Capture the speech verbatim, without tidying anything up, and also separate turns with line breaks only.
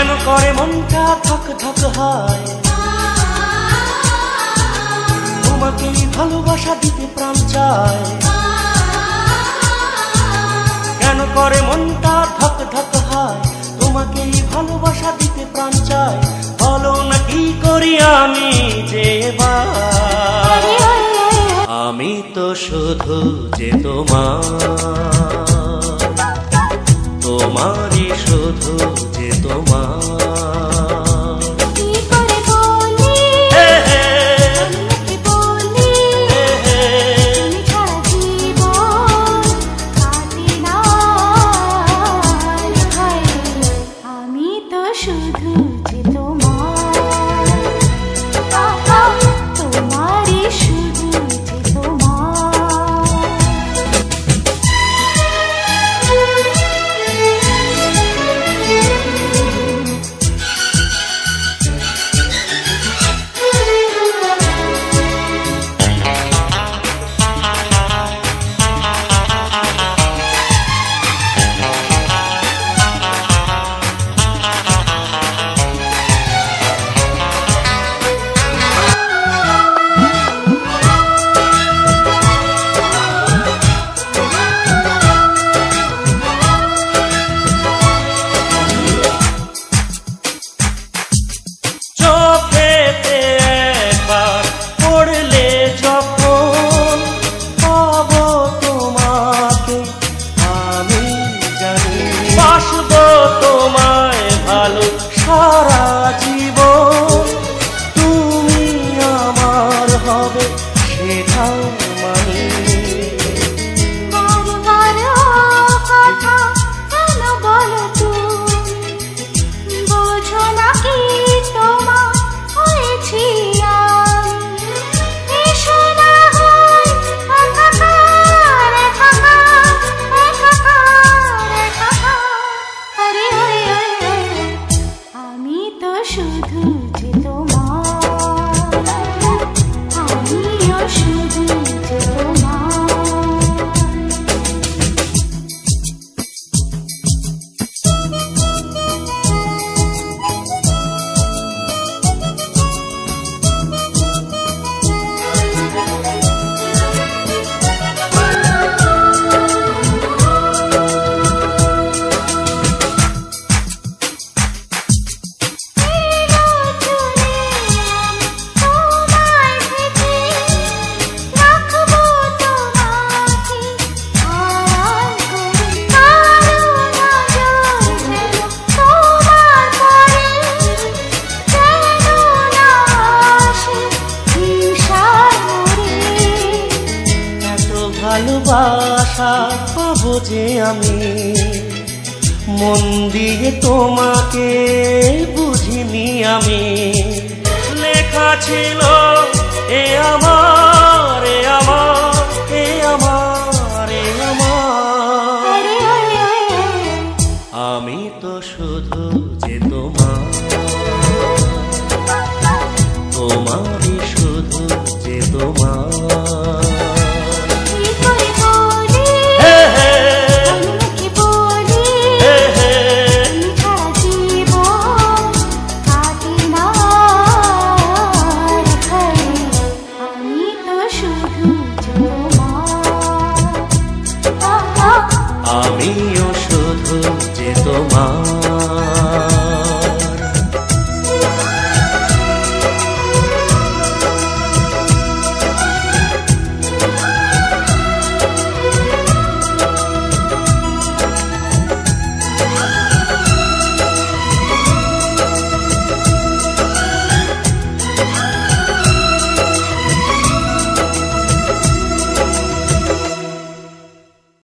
কেন করে মনটা ধক ধক হয়, তোমাকেই ভালোবাসা দিতে প্রাণ চায়। কেন করে মনটা ধক ধক হয়, তোমাকেই ভালোবাসা দিতে প্রাণ চায়। বলো না কি করি আমি যে এবার, আমি তো শুধু যে তোমার, তোমারই শুধু যে তোমার। সারা জীবন তুমি আমার হবে সেটা মানি।
বারবার কথা কেন বলো তুমি, বোঝো না কি তোমার হয়েছি আমি। এসো না হয় একাকার একাকার একাকার একাকার। আরে আমি তো শুধু যে তোমার, আমিও শুধু যে তোমার।
ভালোবাসা পাবো যে আমি, মন দিয়ে তোমাকে বুঝিনি আমি। লেখা ছিল এ আমার এ আমার এ আমার এ আমার, আমি তো শুধু যে তোমার, তোমারই শুধু যে তোমার।